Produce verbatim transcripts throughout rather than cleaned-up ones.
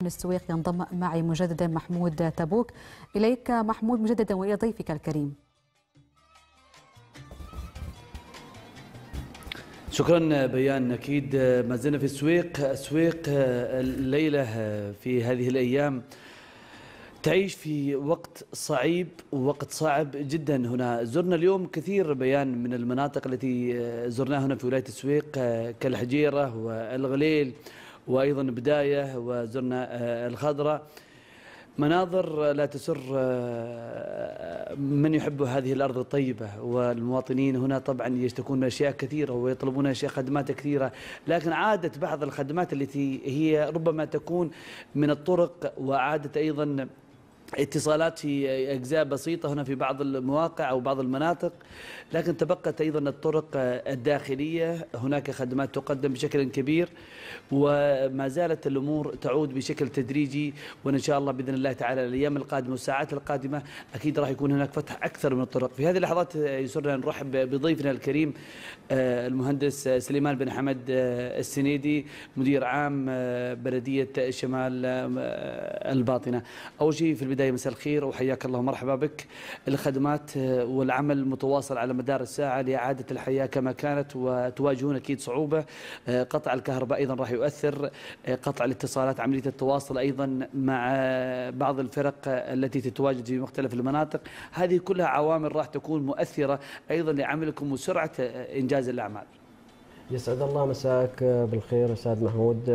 من السويق ينضم معي مجددا محمود تبوك. إليك محمود مجددا وإلى ضيفك الكريم. شكرا بيان. أكيد ما زلنا في السويق. السويق الليلة في هذه الأيام تعيش في وقت صعيب ووقت صعب جدا. هنا زرنا اليوم كثير بيان من المناطق التي زرناها هنا في ولاية السويق كالحجيرة والغليل وأيضا بداية، وزرنا الخضراء. مناظر لا تسر من يحب هذه الأرض الطيبة، والمواطنين هنا طبعا يشتكون من أشياء كثيرة ويطلبون أشياء خدمات كثيرة، لكن عادت بعض الخدمات التي هي ربما تكون من الطرق، وعادت أيضا اتصالات في أجزاء بسيطة هنا في بعض المواقع أو بعض المناطق، لكن تبقت أيضا الطرق الداخلية هناك خدمات تقدم بشكل كبير، وما زالت الأمور تعود بشكل تدريجي. وإن شاء الله بإذن الله تعالى الأيام القادمة والساعات القادمة أكيد راح يكون هناك فتح أكثر من الطرق. في هذه اللحظات يسرنا نرحب بضيفنا الكريم المهندس سليمان بن حمد السنيدي، مدير عام بلدية شمال الباطنة. أول شيء في البداية مساء الخير وحياك الله ومرحبا بك. الخدمات والعمل المتواصل على مدار الساعة لإعادة الحياة كما كانت، وتواجهون أكيد صعوبة. قطع الكهرباء أيضا راح يؤثر، قطع الاتصالات، عملية التواصل أيضا مع بعض الفرق التي تتواجد في مختلف المناطق، هذه كلها عوامل راح تكون مؤثرة أيضا لعملكم وسرعة إنجاز الأعمال. يسعد الله مساك بالخير أستاذ محمود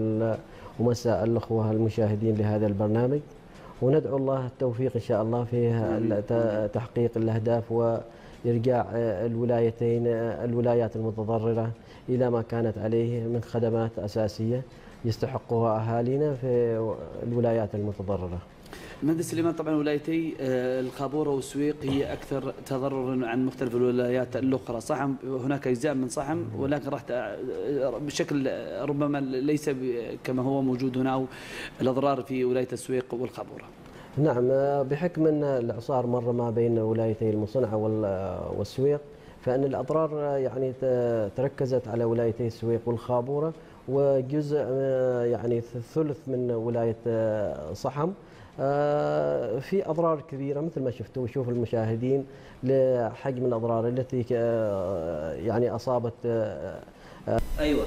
ومساء الأخوة المشاهدين لهذا البرنامج، وندعو الله التوفيق إن شاء الله في تحقيق الأهداف وإرجاع الولايتين الولايات المتضررة إلى ما كانت عليه من خدمات أساسية يستحقها أهالينا في الولايات المتضررة. مهندس سليمان، طبعا ولايتي الخابورة والسويق هي أكثر تضررا عن مختلف الولايات الأخرى. صحم هناك أجزاء من صحم، ولكن راح بشكل ربما ليس كما هو موجود هنا، أو الأضرار في ولاية السويق والخابورة. نعم، بحكم أن الإعصار مر ما بين ولايتي المصنعة والسويق، فإن الأضرار يعني تركزت على ولايتي السويق والخابورة، وجزء يعني ثلث من ولاية صحم. في أضرار كبيرة مثل ما شفتوا وشوف المشاهدين لحجم الأضرار التي يعني أصابت. أيوة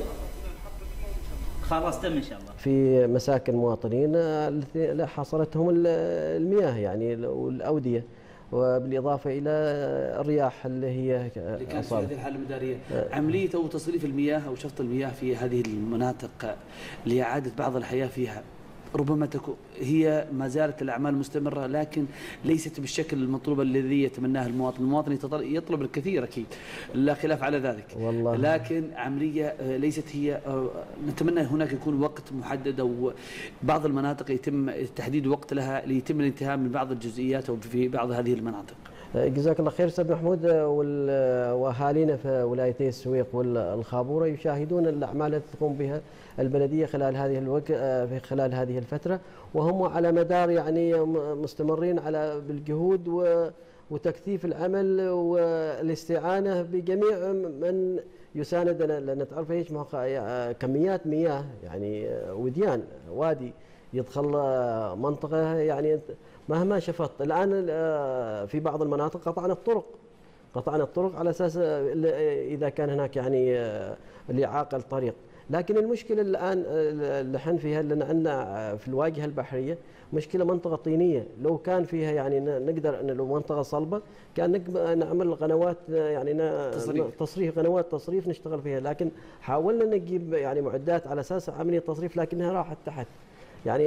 خلاص تم إن شاء الله. في مساكن مواطنين التي حصلتهم المياه يعني والأودية، وبالإضافة إلى الرياح اللي هي اللي كانت في هذه الحالة المدارية. عملية أو تصريف المياه أو شفط المياه في هذه المناطق لإعادة بعض الحياة فيها ربما تكون هي ما زالت الأعمال مستمرة، لكن ليست بالشكل المطلوب الذي يتمناه المواطن. المواطن يطلب الكثير أكيد، لا خلاف على ذلك، والله. لكن عملية ليست هي. نتمنى هناك يكون وقت محدد، أو بعض المناطق يتم تحديد وقت لها ليتم الانتهاء من بعض الجزئيات أو في بعض هذه المناطق. جزاك الله خير استاذ محمود. واهالينا في ولايتي السويق والخابوره يشاهدون الاعمال التي تقوم بها البلديه خلال هذه الوقت في خلال هذه الفتره، وهم على مدار يعني مستمرين على بالجهود وتكثيف العمل والاستعانه بجميع من يساندنا، لان تعرف ايش كميات مياه يعني وديان وادي يدخل منطقه يعني مهما شفط. الآن في بعض المناطق قطعنا الطرق قطعنا الطرق على أساس إذا كان هناك يعني الإعاقة الطريق، لكن المشكلة الآن اللي حن فيها لأن عندنا في الواجهة البحرية مشكلة منطقة طينية. لو كان فيها يعني نقدر أن لو منطقة صلبة كان نعمل قنوات يعني تصريف. تصريف قنوات تصريف نشتغل فيها، لكن حاولنا نجيب يعني معدات على أساس عملية تصريف لكنها راحت تحت. يعني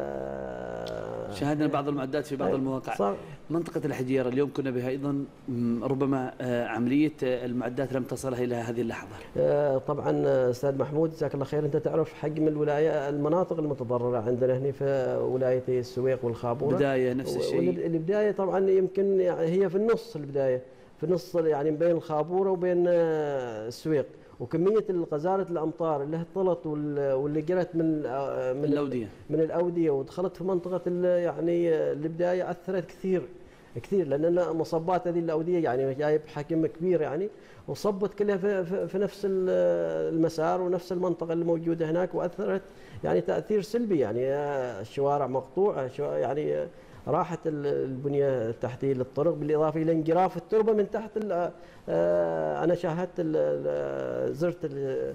شاهدنا بعض المعدات في بعض المواقع. صار. منطقة الحجيرة اليوم كنا بها أيضا ربما عملية المعدات لم تصلها إلى هذه اللحظة. طبعا أستاذ محمود جزاك الله خير، أنت تعرف حجم الولاية المناطق المتضررة عندنا هنا في ولايتي السويق والخابورة. بداية نفس الشيء. البداية طبعا يمكن يعني هي في النص، البداية في النص يعني بين الخابورة وبين السويق، وكميه القذاره الامطار اللي هطلت واللي جرت من من الاوديه من الاوديه ودخلت في منطقه يعني البدايه اثرت كثير كثير، لان مصبات هذه الاوديه يعني جايب حجم كبير يعني، وصبت كلها في, في, في نفس المسار ونفس المنطقه اللي موجوده هناك، واثرت يعني تاثير سلبي يعني الشوارع مقطوعه يعني راحت البنيه التحتيه للطرق، بالاضافه الى انجراف التربه من تحت. انا شاهدت زرت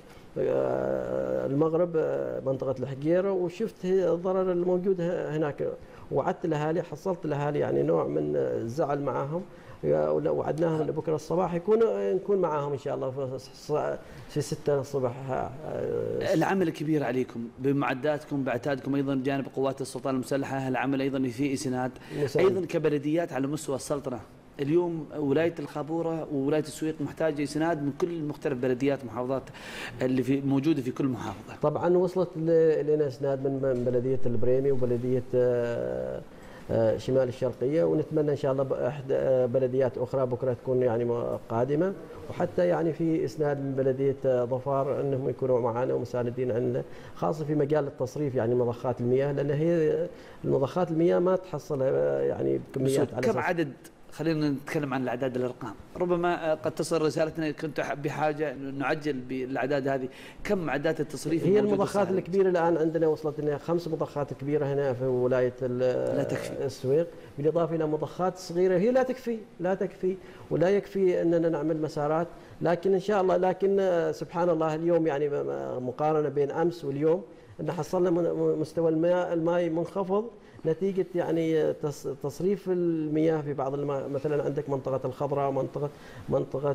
المغرب منطقه الحقيره وشفت الضرر الموجود هناك، وعدت الاهالي، حصلت الاهالي يعني نوع من الزعل معاهم، وعدناهم بكره الصباح يكون نكون معاهم ان شاء الله في في ستة الصبح. العمل الكبير عليكم بمعداتكم بعتادكم، ايضا جانب قوات السلطان المسلحه، العمل ايضا في اسناد ايضا كبلديات على مستوى السلطنه. اليوم ولايه الخابوره وولايه السويق محتاجه اسناد من كل مختلف بلديات محافظات اللي في موجوده في كل محافظه. طبعا وصلت لنا اسناد من بلديه البريمي وبلديه شمال الشرقيه، ونتمنى ان شاء الله باحدى بلديات اخرى بكره تكون يعني قادمه، وحتى يعني في اسناد من بلديه ظفار انهم يكونوا معنا ومساندين عندنا، خاصه في مجال التصريف يعني مضخات المياه، لان هي المضخات المياه ما تحصل يعني بكميات. على كم عدد؟ خلينا نتكلم عن الاعداد، الارقام. ربما قد تصل رسالتنا كنت بحاجه نعجل بالاعداد هذه، كم معدات التصريف؟ هي المضخات الكبيره الان عندنا وصلت لنا خمس مضخات كبيره هنا في ولايه لا تكفي السويق، بالاضافه الى مضخات صغيره هي لا تكفي لا تكفي ولا يكفي اننا نعمل مسارات، لكن ان شاء الله، لكن سبحان الله اليوم يعني مقارنه بين امس واليوم ان حصلنا مستوى الماء الماء منخفض نتيجة يعني تصريف المياه في بعض الماء، مثلا عندك منطقة الخضراء، منطقة منطقة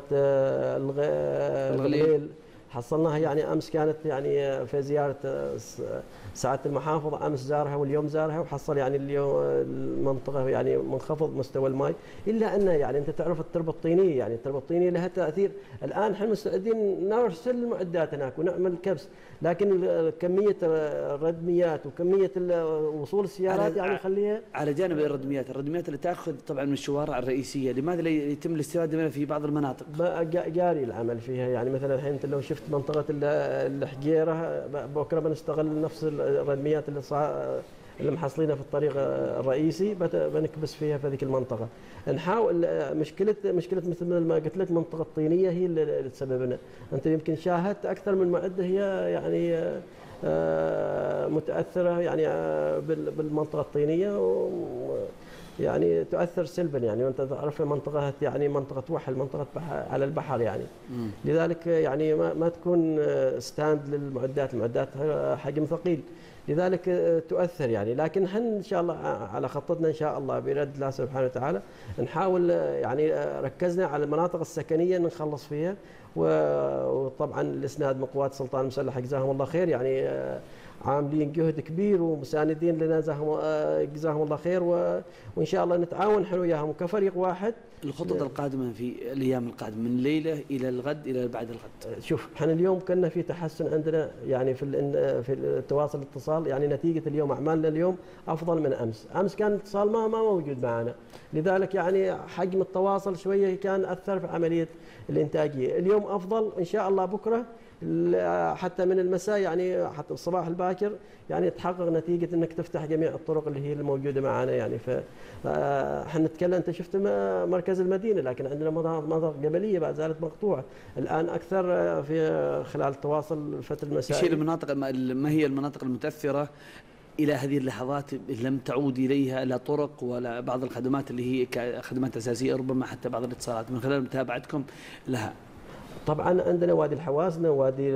الغليل حصلناها يعني امس كانت يعني في زيارة سعادة المحافظ، امس زارها واليوم زارها، وحصل يعني اليوم المنطقة يعني منخفض مستوى الماء، الا انه يعني انت تعرف التربة الطينية، يعني التربة الطينية لها تأثير. الان احنا مستعدين نرسل المعدات هناك ونعمل كبس، لكن كمية الردميات وكمية وصول السيارات يعني خليها. على جانب الردميات، الردميات اللي تاخذ طبعا من الشوارع الرئيسية، لماذا لا يتم الاستفادة منها في بعض المناطق؟ جاري العمل فيها، يعني مثلا الحين انت لو شفت منطقة الحقيرة بكره بنستغل نفس الردميات اللي صار اللي محصلينها في الطريق الرئيسي بنكبس فيها في هذيك المنطقه. نحاول مشكله مشكله مثل ما قلت لك منطقه الطينيه هي اللي تسببنا. انت يمكن شاهدت اكثر من معده هي يعني متاثره يعني بالمنطقه الطينيه، يعني تؤثر سلبا، يعني وانت تعرف منطقه يعني منطقه وحل، منطقه على البحر يعني. مم. لذلك يعني ما, ما تكون ستاند للمعدات، المعدات حجم ثقيل، لذلك تؤثر يعني. لكن احنا ان شاء الله على خطتنا ان شاء الله بيرد الله سبحانه وتعالى نحاول يعني ركزنا على المناطق السكنيه نخلص فيها، وطبعا الاسناد من قوات السلطان المسلح جزاهم الله خير يعني عاملين جهد كبير ومساندين لنا جزاهم الله خير، وان شاء الله نتعاون احنا وياهم كفريق واحد. الخطط القادمه في الايام القادمه من الليله الى الغد الى بعد الغد. شوف احنا اليوم كنا في تحسن عندنا يعني في في التواصل الاتصال، يعني نتيجه اليوم اعمالنا اليوم افضل من امس، امس كان الاتصال ما ما موجود معنا، لذلك يعني حجم التواصل شويه كان اثر في عمليه الانتاجيه. اليوم افضل ان شاء الله، بكره حتى من المساء يعني حتى الصباح الباكر يعني تحقق نتيجه انك تفتح جميع الطرق اللي هي الموجوده معنا يعني. ف احنا نتكلم، انت شفت مركز المدينه، لكن عندنا مناطق جبليه بعد زالت مقطوعه الان اكثر في خلال التواصل الفتره المسائيه. شيء المناطق ما هي المناطق المتاثره الى هذه اللحظات لم تعود اليها لا طرق ولا بعض الخدمات اللي هي خدمات اساسيه، ربما حتى بعض الاتصالات من خلال متابعتكم لها؟ طبعا عندنا وادي الحواسنه، وادي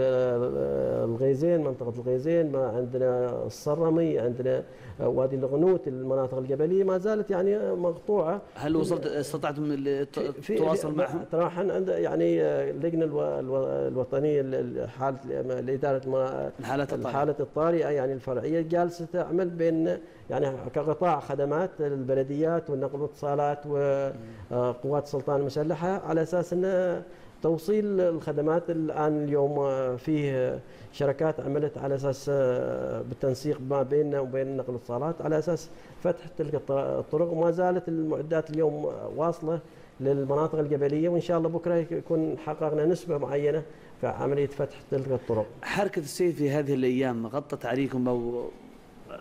الغيزين، منطقه الغيزين، ما عندنا الصرمي، عندنا وادي الغنوت، المناطق الجبليه ما زالت يعني مقطوعه. هل وصلت استطعتم التواصل معهم؟ ترى احنا عند يعني اللجنه الوطنيه لحاله لاداره الحالات الحاله الطارئه يعني الفرعيه جالسه تعمل بين يعني كقطاع خدمات البلديات والنقل والاتصالات وقوات السلطان المسلحه، على اساس ان توصيل الخدمات. الآن اليوم فيه شركات عملت على أساس بالتنسيق ما بيننا وبين النقل والاتصالات على أساس فتح تلك الطرق، وما زالت المعدات اليوم واصلة للمناطق الجبلية، وإن شاء الله بكرة يكون حققنا نسبة معينة في عملية فتح تلك الطرق. حركة السير في هذه الأيام غطت عليكم أو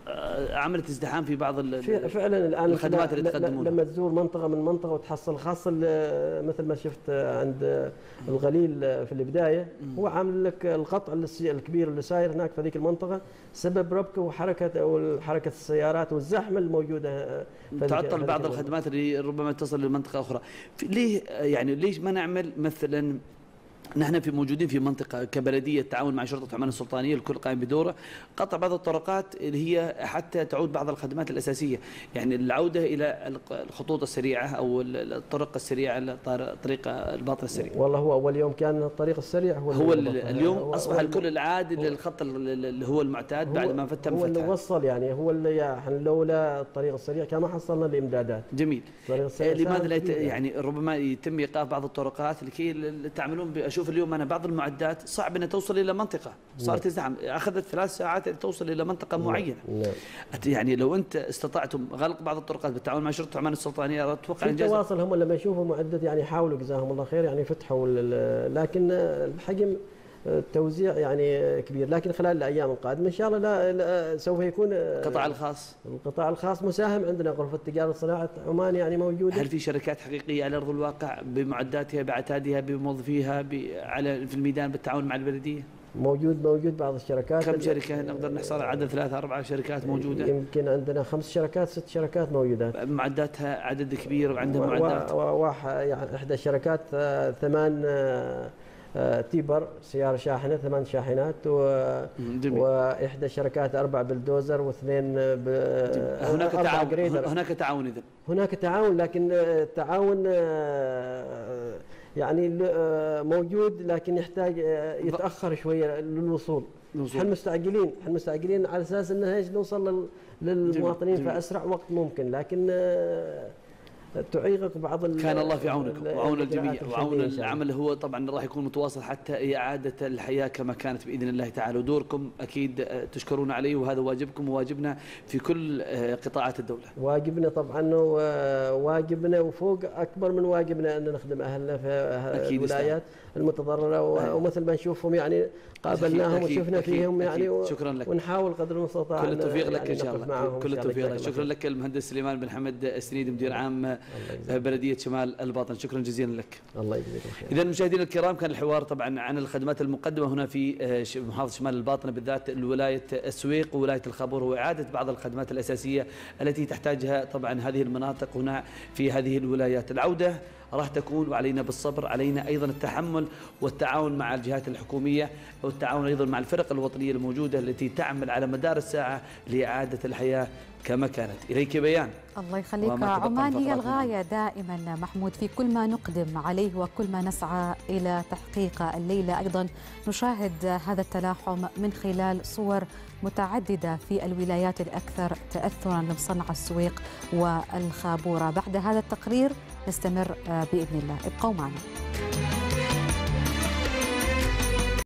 عملت ازدحام في بعض فعلا الان الخدمات اللي تقدمونها. لما تزور منطقه من منطقه وتحصل خاصه مثل ما شفت عند الغليل في البدايه، هو عامل لك القطع الكبير اللي صاير هناك في هذيك المنطقه سبب ربكه وحركه او حركه السيارات والزحمه الموجوده. تعطل بعض الخدمات اللي ربما تصل لمنطقه اخرى. ليه يعني ليش ما نعمل مثلا، نحن في موجودين في منطقة كبلدية التعاون مع شرطة عمان السلطانية الكل قائم بدوره، قطع بعض الطرقات اللي هي حتى تعود بعض الخدمات الأساسية، يعني العودة إلى الخطوط السريعة أو الطرق السريعة، طريق الباطن السريع. والله هو أول يوم كان الطريق السريع هو, هو اليوم أصبح الكل العادي للخط اللي هو المعتاد بعد ما فتح هو اللي وصل، يعني هو اللي يعني لولا الطريق السريع كان ما حصلنا الإمدادات. جميل. لماذا لا يعني ربما يتم إيقاف بعض الطرقات لكي تعملون؟ شوف اليوم أنا بعض المعدات صعب أنها توصل إلى منطقة، صارت تزحم، أخذت ثلاث ساعات توصل إلى منطقة معينة. يعني لو أنت استطعتم غلق بعض الطرقات بالتعاون مع شرطة عمان السلطانية أتوقع إنجاز. التواصل هم لما يشوفوا معدات يعني يحاولوا جزاهم الله خير يعني فتحوا، لكن الحجم التوزيع يعني كبير، لكن خلال الايام القادمه ان شاء الله لا, لا سوف يكون القطاع الخاص القطاع الخاص مساهم عندنا. غرفه تجاره صناعه عمان يعني موجوده. هل في شركات حقيقيه على ارض الواقع بمعداتها بعتادها بموظفيها على في الميدان بالتعاون مع البلديه؟ موجود موجود بعض الشركات. كم شركه نقدر نحصل عدد ثلاثة أربعة شركات موجوده؟ يمكن عندنا خمس شركات ست شركات موجودات. معداتها عدد كبير وعندها معدات. واحد يعني احدى الشركات ثمان تيبر سيارة شاحنة، ثمان شاحنات، و... وإحدى الشركات أربع بلدوزر واثنين ب... هناك تعاون. هناك تعاون إذن. هناك تعاون، لكن التعاون يعني موجود لكن يحتاج يتأخر شوية للوصول. احنا مستعجلين احنا مستعجلين على أساس إنه ايش نوصل للمواطنين في أسرع وقت ممكن، لكن تعيق بعض. كان الله في عونك وعون الجميع وعون العمل. هو طبعا راح يكون متواصل حتى إعادة الحياة كما كانت بإذن الله تعالى، ودوركم أكيد تشكرون عليه، وهذا واجبكم وواجبنا في كل قطاعات الدولة. واجبنا طبعا واجبنا وفوق أكبر من واجبنا أن نخدم أهلنا في الولايات المتضررة، ومثل ما نشوفهم يعني قابلناهم وشفنا فيهم يعني، شكرا لك. ونحاول قدر المستطاع كل التوفيق لك إن شاء الله. كل التوفيق لك. شكرا لك المهندس سليمان بن حمد السنيدي مدير عام بلدية شمال الباطن، شكرا جزيلا لك. الله يجزيك الخير. إذا مشاهدينا الكرام، كان الحوار طبعا عن الخدمات المقدمة هنا في محافظة شمال الباطن، بالذات ولاية السويق وولاية الخابور، وإعادة بعض الخدمات الأساسية التي تحتاجها طبعا هذه المناطق هنا في هذه الولايات. العودة راح تكون، وعلينا بالصبر، علينا أيضا التحمل والتعاون مع الجهات الحكومية، والتعاون أيضا مع الفرق الوطنية الموجودة التي تعمل على مدار الساعة لإعادة الحياة كما كانت. إليك بيان. الله يخليك. عمان هي الغاية دائما محمود في كل ما نقدم عليه وكل ما نسعى إلى تحقيقه. الليلة أيضا نشاهد هذا التلاحم من خلال صور متعددة في الولايات الأكثر تأثرا لمصنع السويق والخابورة. بعد هذا التقرير نستمر بإذن الله، ابقوا معنا.